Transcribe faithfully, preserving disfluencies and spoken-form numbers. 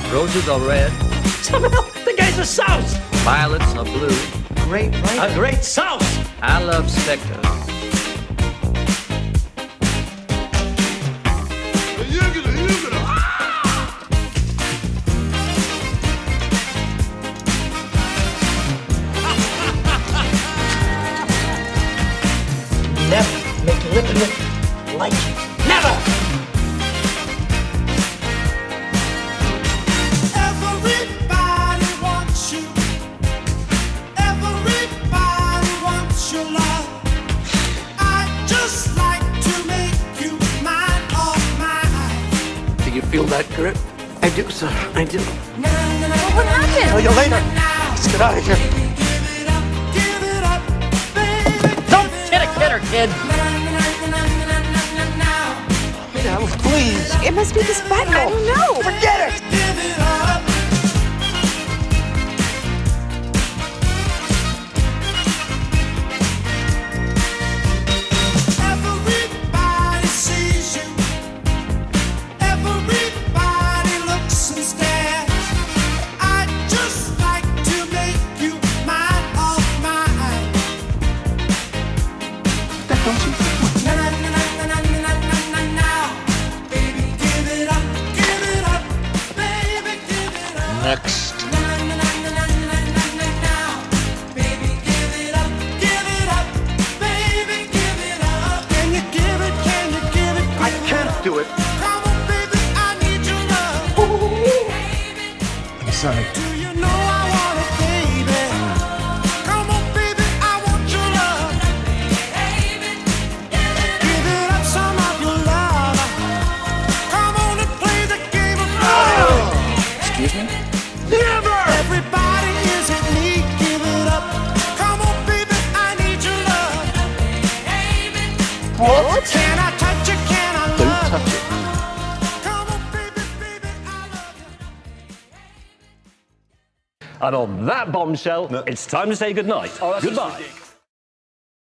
Roses are red. The guy's a souse. Violets are blue. Great writer. A great souse. I love Spectre. Never make lip and lip like you. Never! Everybody wants you. Everybody wants your love. I just like to make you mine, all mine. Do you feel that grip? I do, sir. I do. What happened? Tell you later. Let's get out of here. Give it up, give it up, baby. Don't hit a kidder, kid. Now, please. It must be this button. I don't know. Forget it. Give it up. Everybody sees you. Everybody looks and stares. I just like to make you mine, all mine. That don't you? Na na na na na na na na na. Baby, give it up, give it up. Baby, give it up. Next. Na na na na na na na na na. Baby, give it up, give it up. Baby, give it up. Can you give it? Can you give it? I can't do it. Come on, baby, I need your love. I'm sorry. Do you know I want it, baby? Come on, baby, I want your love. Give it up, some of your love. Come on and play the game of love. Excuse me? Never! Everybody is in need, give it up. Come on, baby, I need your love. What? Can I touch you? Can I Don't love touch you? it. Come on, baby, baby, I love you. And on that bombshell, it's time to say goodnight. Goodbye.